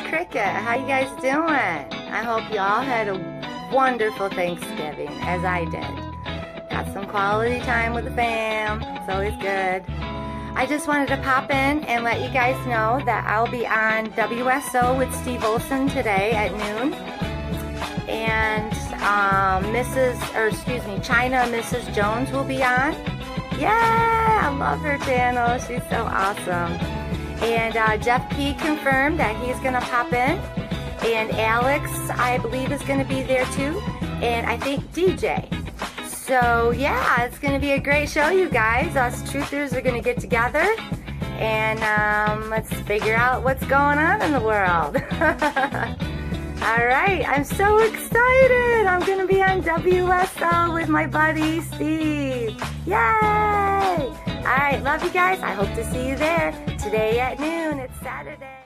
Cricket. How you guys doing? I hope you all had a wonderful Thanksgiving, as I did. Got some quality time with the fam. It's always good. I just wanted to pop in and let you guys know that I'll be on WSO with Steve Olson today at noon. And China Mrs. Jones will be on. Yeah, I love her channel. She's so awesome. And Jeff P confirmed that he's going to pop in. And Alex, I believe, is going to be there too. And I think DJ. So yeah, it's going to be a great show, you guys. Us truthers are going to get together. And let's figure out what's going on in the world. Alright, I'm so excited. I'm going to be on WSO with my buddy Steve. Yay! Alright, love you guys. I hope to see you there today at noon. It's Saturday.